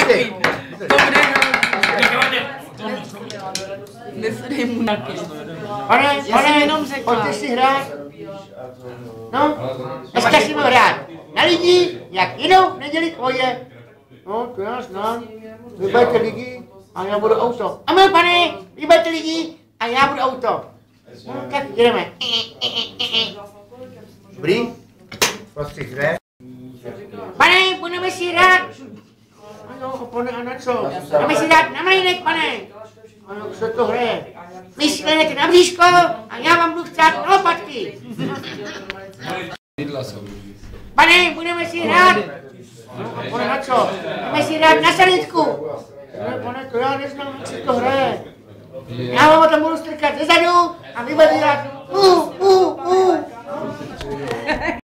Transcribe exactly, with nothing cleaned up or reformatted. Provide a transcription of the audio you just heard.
ty. Dobré, nesedej mu na kýž. Pane, pane, pojďte si hrát. No, dneska si budeme hrát na lidi, jak jinou neděli tvoje. No, to já znám. Vyberte lidi a já budu auto. Ano, pane, vyberte lidi a já budu auto. No, tak jdeme. Dobrý? Prostě hře. Pane, budeme si hrát. Ano, pane, a na co? Budeme si hrát na mlýnek, pane. Ano, co to hraje? Vy si jdete na bříško a já vám budu chcát na lopatky. Pane, budeme si hrát. No, a pane, na co? Budeme si hrát na sanitku. Ne, pane, to já neznám, jak se to hraje. Já vám o tom budu strkat zezadu a vy budete dělat uh, uh, uh.